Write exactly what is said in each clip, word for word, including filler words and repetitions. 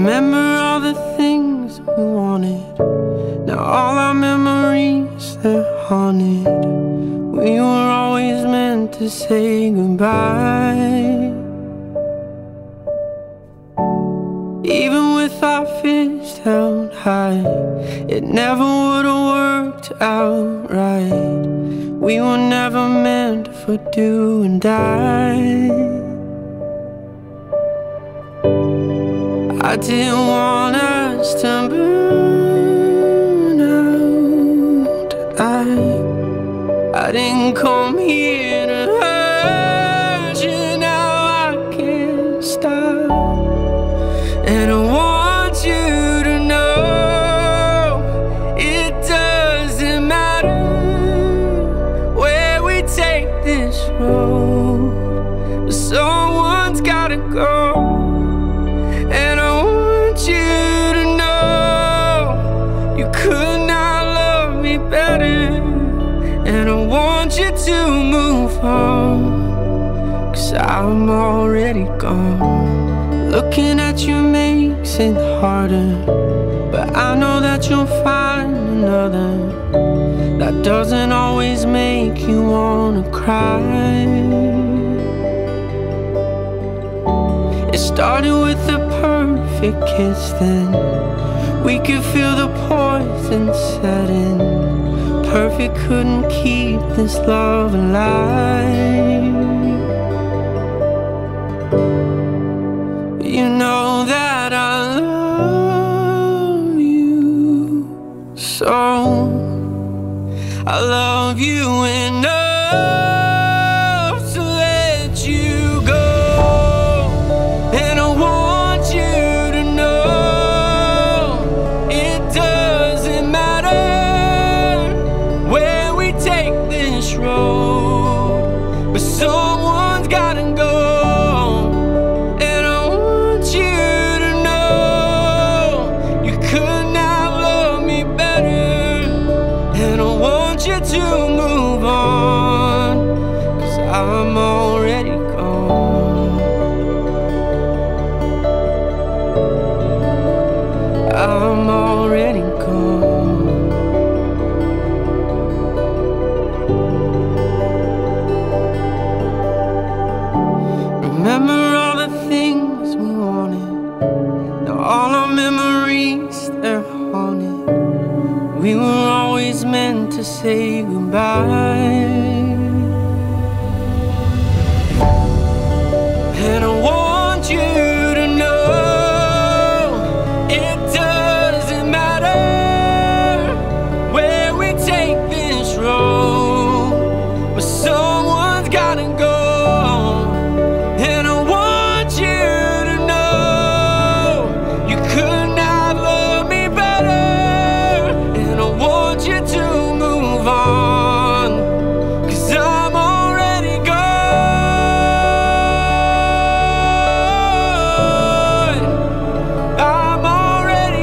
Remember all the things we wanted. Now all our memories, they're haunted. We were always meant to say goodbye. Even with our fists held high, it never would've worked out right. We were never meant for do and die. I didn't want us to burn out. I, I didn't come here to hurt you. Now I can't stop. And I want you to know it doesn't matter where we take this road, but someone's gotta go. And I want you to know you could not love me better. And I want you to move on, 'cause I'm already gone. Looking at you makes it harder, but I know that you'll find another that doesn't always make you wanna cry. It started with a perfect kiss, then we could feel the poison setting. Perfect couldn't keep this love alive. You know that I love you so. I love you enough to let you go. And I want you to know it doesn't matter where we take this road, but someone's gotta go. To move on, 'cause I'm already gone. I'm already gone. Remember all the things we wanted. Now all our memories, they're haunted. We were always meant to say goodbye. And I want you to know it doesn't matter where we take this road, but someone's gotta go. And I want you to know you could not love me better. And I want you to move on, 'cause I'm already gone. I'm already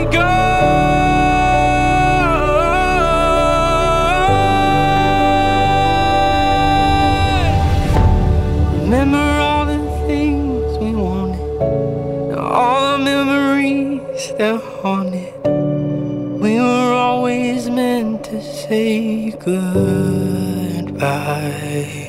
gone. Remember all the things we wanted. Now all our memories, they're haunted. We were always meant to say goodbye.